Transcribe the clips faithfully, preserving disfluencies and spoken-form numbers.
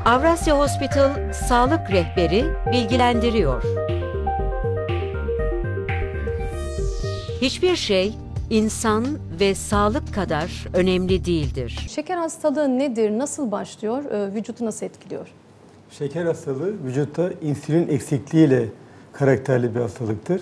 Avrasya Hospital Sağlık Rehberi bilgilendiriyor. Hiçbir şey insan ve sağlık kadar önemli değildir. Şeker hastalığı nedir, nasıl başlıyor, vücudu nasıl etkiliyor? Şeker hastalığı vücutta insülin eksikliğiyle karakterli bir hastalıktır.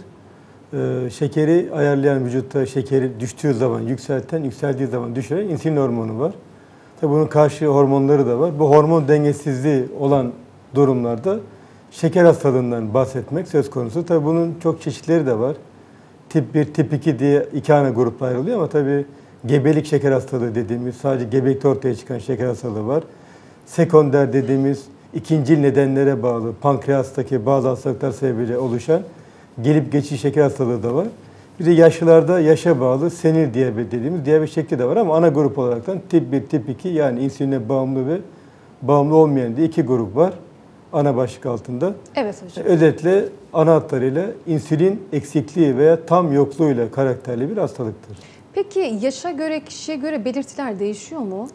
Ee, şekeri ayarlayan, vücutta şekeri düştüğü zaman yükselten, yükseldiği zaman düşüren insülin hormonu var. Tabii bunun karşı hormonları da var. Bu hormon dengesizliği olan durumlarda şeker hastalığından bahsetmek söz konusu. Tabii bunun çok çeşitleri de var. Tip bir, tip iki diye iki ana grupta ayrılıyor ama tabii gebelik şeker hastalığı dediğimiz, sadece gebelikte ortaya çıkan şeker hastalığı var. Sekonder dediğimiz, ikincil nedenlere bağlı, pankreastaki bazı hastalıklar sebebiyle oluşan gelip geçici şeker hastalığı da var. Bir de yaşlılarda yaşa bağlı senil diyabet dediğimiz diyabet şekli de var ama ana grup olaraktan tip bir, tip iki yani insüline bağımlı ve bağımlı olmayan diye iki grup var ana başlık altında. Evet hocam. Özetle ana hatlarıyla insülin eksikliği veya tam yokluğuyla karakterli bir hastalıktır. Peki yaşa göre, kişiye göre belirtiler değişiyor mu?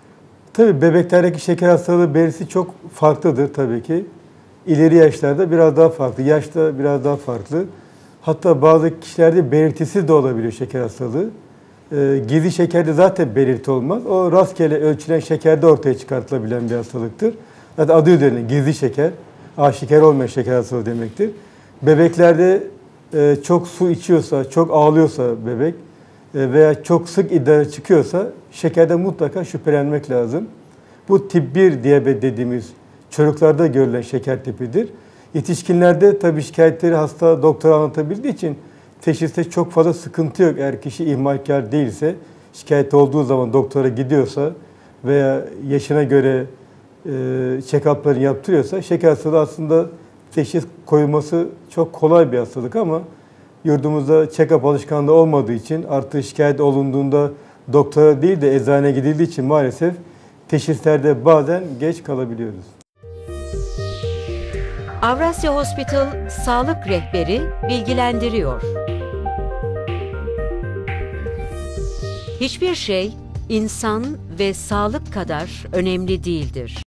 Tabii bebeklerdeki şeker hastalığı belirtisi çok farklıdır tabii ki. İleri yaşlarda biraz daha farklı, yaşta biraz daha farklı. Hatta bazı kişilerde belirtisi de olabiliyor şeker hastalığı. Ee, gizli şekerde zaten belirti olmaz. O rastgele ölçülen şekerde ortaya çıkartılabilen bir hastalıktır. Zaten adı üzerine gizli şeker, aşikar olmayan şeker hastalığı demektir. Bebeklerde e, çok su içiyorsa, çok ağlıyorsa bebek e, veya çok sık idrara çıkıyorsa şekerden mutlaka şüphelenmek lazım. Bu tip bir diyabet dediğimiz çocuklarda görülen şeker tipidir. Yetişkinlerde tabii şikayetleri hasta doktora anlatabildiği için teşhiste çok fazla sıkıntı yok. Eğer kişi ihmalkar değilse, şikayet olduğu zaman doktora gidiyorsa veya yaşına göre e, check-up'larını yaptırıyorsa şeker hastalığı aslında teşhis koyulması çok kolay bir hastalık ama yurdumuzda check-up alışkanlığı olmadığı için artık şikayet olunduğunda doktora değil de eczaneye gidildiği için maalesef teşhislerde bazen geç kalabiliyoruz. Avrasya Hospital Sağlık Rehberi bilgilendiriyor. Hiçbir şey insan ve sağlık kadar önemli değildir.